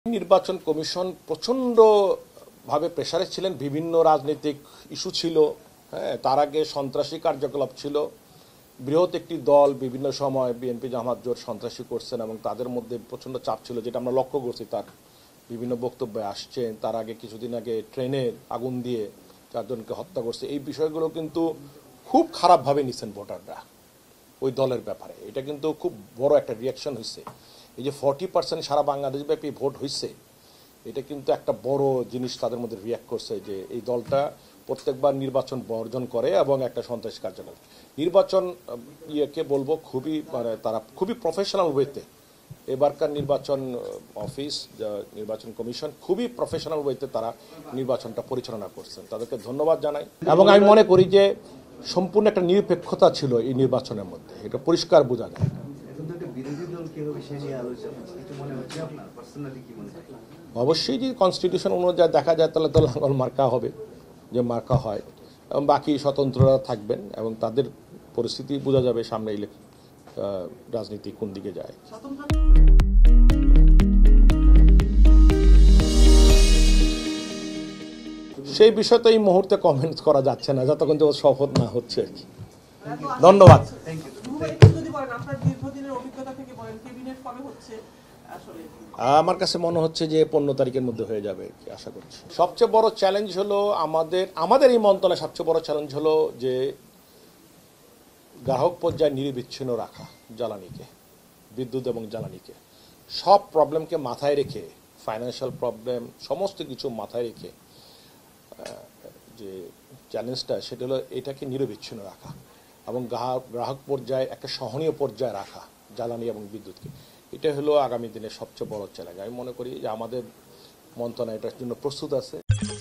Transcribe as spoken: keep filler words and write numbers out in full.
নির্বাচন কমিশন প্রচন্ড ভাবে প্রেসারে ছিলেন, বিভিন্ন রাজনৈতিক ইস্যু ছিল, হ্যাঁ, তার আগে সন্ত্রাসী কার্যকলাপ ছিল, বৃহৎ একটি দল বিভিন্ন সময় বিএনপি জামাত জোট সন্ত্রাসী করছেন এবং তাদের মধ্যে প্রচন্ড চাপ ছিল, যেটা আমরা লক্ষ্য করছি তার বিভিন্ন বক্তব্যে আসছে। তার আগে কিছুদিন আগে ট্রেনে আগুন দিয়ে চারজনকে হত্যা করছে। এই বিষয়গুলো কিন্তু খুব খারাপভাবে নিছেন ভোটাররা ওই দলের ব্যাপারে। এটা কিন্তু খুব বড় একটা রিয়াকশন হয়েছে। এই যে ফর্টি পার্সেন্ট সারা বাংলাদেশ ব্যাপী ভোট হয়েছে, এটা কিন্তু একটা বড় জিনিস তাদের মধ্যে রিয়াক্ট করছে যে এই দলটা প্রত্যেকবার নির্বাচন বর্জন করে এবং একটা সন্ত্রাসী কার্যকলাপ। নির্বাচন ইয়েকে বলবো খুবই মানে তারা খুবই প্রফেশনাল ওয়েতে, এবারকার নির্বাচন অফিস নির্বাচন কমিশন খুবই প্রফেশনাল ওয়েতে তারা নির্বাচনটা পরিচালনা করছেন, তাদেরকে ধন্যবাদ জানাই। এবং আমি মনে করি যে সম্পূর্ণ একটা নিরপেক্ষতা ছিল এই নির্বাচনের মধ্যে, এটা পরিষ্কার বোঝা যায়। অবশ্যই যদি কনস্টিটিউশন অনুযায়ী দেখা যায় তাহলে তো লাঙ্গল মার্কা হবে, যে মার্কা হয়, এবং বাকি স্বতন্ত্ররা থাকবেন এবং তাদের পরিস্থিতি বোঝা যাবে সামনে ইলেকশন রাজনীতি কোন দিকে যায়। সেই বিষয়টা এই মুহূর্তে কমেন্ট করা যাচ্ছে না যতক্ষণ যে শপথ না হচ্ছে আর কি। ধন্যবাদ। আমার কাছে মনে হচ্ছে যে পনেরো তারিখের মধ্যে হয়ে যাবে কি আশা করছি। সবচেয়ে বড় চ্যালেঞ্জ হলো আমাদের আমাদের এই মন্ত্রণালয়ে সবচেয়ে বড় চ্যালেঞ্জ হলো যে গ্রাহক পর্যায়ে নিরবিচ্ছিন্ন রাখা জ্বালানিকে, বিদ্যুৎ এবং জ্বালানিকে, সব প্রবলেমকে মাথায় রেখে, ফাইন্যান্সিয়াল প্রবলেম সমস্ত কিছু মাথায় রেখে যে চ্যালেঞ্জটা সেটা হলো এটাকে নিরবিচ্ছিন্ন রাখা এবং গ্রাহক গ্রাহক পর্যায়ে একটা সহনীয় পর্যায়ে রাখা জ্বালানি এবং বিদ্যুৎকে। এটা হলো আগামী দিনের সবচেয়ে বড় চ্যালেঞ্জ। আমি মনে করি যে আমাদের মন্ত্রণালয় এটার জন্য প্রস্তুত আছে।